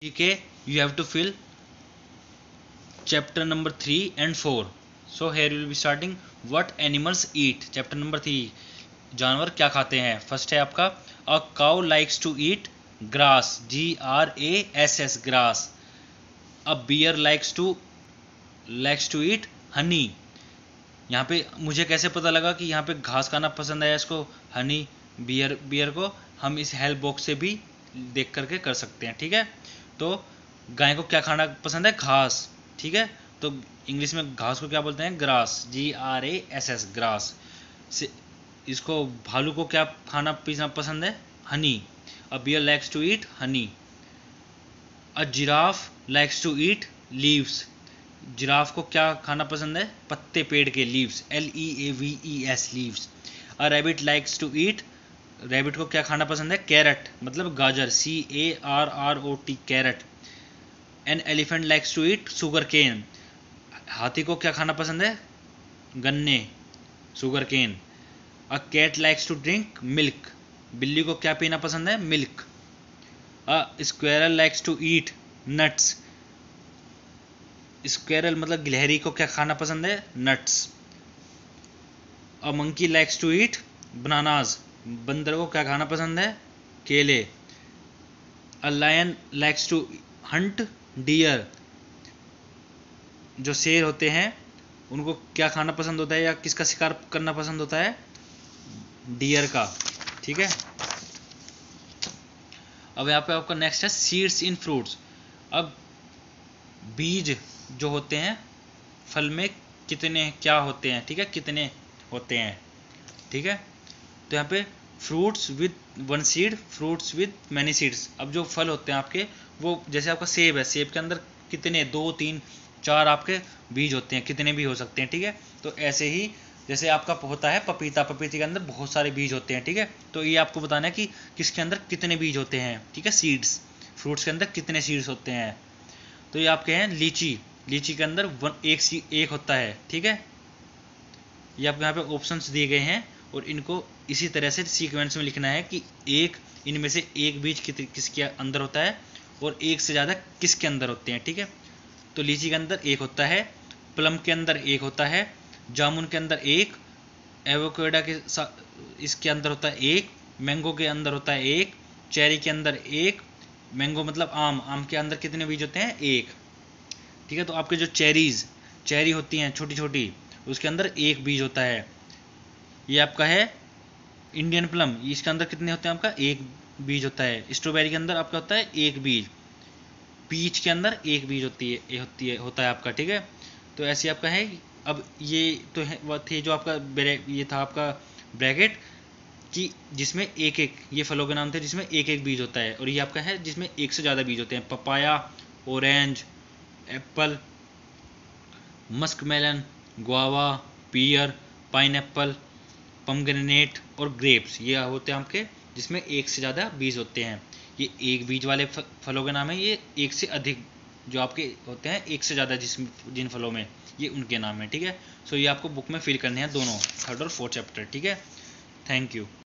GK, you have to fill chapter number 3 and 4. So here we will be starting what animals eat. Chapter number 3, जानवर क्या खाते हैं. First है आपका a cow likes to eat grass, grass, grass. a bear likes to eat honey. यहाँ पे मुझे कैसे पता लगा कि यहाँ पे घास खाना पसंद है इसको, हनी बियर को हम इस हेल्प बॉक्स से भी देख करके कर सकते हैं. ठीक है, तो गाय को क्या खाना पसंद है, घास. ठीक है, तो इंग्लिश में घास को क्या बोलते हैं, ग्रास, GRASS, ग्रास. इसको भालू को क्या खाना पीना पसंद है, honey. A bear likes to eat honey. A giraffe likes to eat leaves. जिराफ को क्या खाना पसंद है, पत्ते पेड़ के, leaves, LEAVES, leaves. A rabbit likes to eat, rabbit को क्या खाना पसंद है, कैरट, मतलब गाजर, CARROT, carrot. An elephant likes to eat sugar cane. हाथी को क्या खाना पसंद है, गन्ने, sugar cane. A cat likes to drink milk. बिल्ली को क्या पीना पसंद है, milk. A squirrel likes to eat nuts. Squirrel मतलब गिलहरी को क्या खाना पसंद है, nuts. A monkey likes to eat bananas. बंदर को क्या खाना पसंद है, केले. A lion likes to hunt deer. जो शेर होते हैं उनको क्या खाना पसंद होता है या किसका शिकार करना पसंद होता है, डियर का. ठीक है, अब यहाँ पे आपका नेक्स्ट है सीड्स इन फ्रूट्स. अब बीज जो होते हैं फल में कितने क्या होते हैं, ठीक है, कितने होते हैं. ठीक है, तो यहाँ पे fruits with one seed, fruits with many seeds. अब जो फल होते हैं आपके, वो जैसे आपका सेब है, सेब के अंदर कितने, 2, 3, 4 आपके बीज होते हैं, कितने भी हो सकते हैं. ठीक है, तो ऐसे ही जैसे आपका होता है पपीता, पपीते के अंदर बहुत सारे बीज होते हैं. ठीक है, तो ये आपको बताना है कि किसके अंदर कितने बीज होते हैं. ठीक है, सीड्स, फ्रूट्स के अंदर कितने सीड्स होते हैं. तो ये आपके हैं लीची, लीची के अंदर एक होता है. ठीक है, ये आपको यहाँ पे ऑप्शंस दिए गए हैं और इनको इसी तरह से सीक्वेंस में लिखना है कि एक इनमें से एक बीज किसके अंदर होता है और एक से ज़्यादा किसके अंदर होते हैं. ठीक है, तो लीची के अंदर एक होता है, प्लम के अंदर एक होता है, जामुन के अंदर एक, एवोकाडो के इसके अंदर होता है एक, मैंगो के अंदर होता है एक, चेरी के अंदर एक, मैंगो मतलब आम, आम के अंदर कितने बीज होते हैं, एक. ठीक है, तो आपके जो चेरी होती हैं छोटी छोटी, उसके अंदर एक बीज होता है. ये आपका है इंडियन प्लम, इसके अंदर कितने होते हैं, आपका एक बीज होता है. स्ट्रॉबेरी के अंदर आपका होता है एक बीज, पीच के अंदर एक बीज होता है आपका. ठीक है, तो ऐसे आपका है. अब ये तो है वो थे जो आपका ये था आपका ब्रैकेट कि जिसमें एक एक, ये फलों के नाम थे जिसमें एक एक बीज होता है, और ये आपका है जिसमें एक से ज़्यादा बीज होते हैं. Papaya, orange, apple, muskmelon, guava, pear, pineapple, pomegranate और ग्रेप्स. ये होते हैं आपके जिसमें एक से ज़्यादा बीज होते हैं. ये एक बीज वाले फलों के नाम है. ये एक से अधिक जो आपके होते हैं, एक से ज़्यादा जिन फलों में, ये उनके नाम है. ठीक है, सो ये आपको बुक में फिल करने हैं दोनों, 3rd और 4th चैप्टर. ठीक है, थैंक यू.